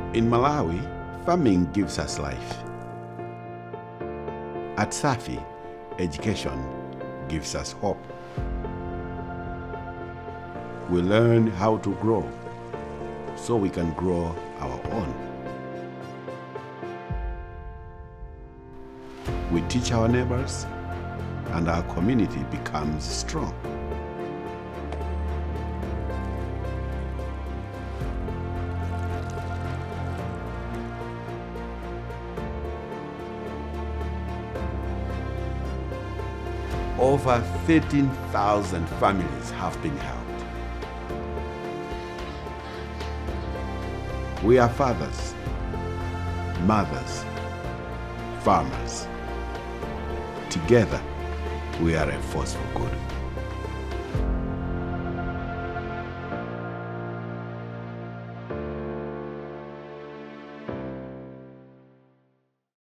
In Malawi, farming gives us life. At SAFI, education gives us hope. We learn how to grow so we can grow our own. We teach our neighbors and our community becomes strong. Over 13,000 families have been helped. We are fathers, mothers, farmers. Together, we are a force for good.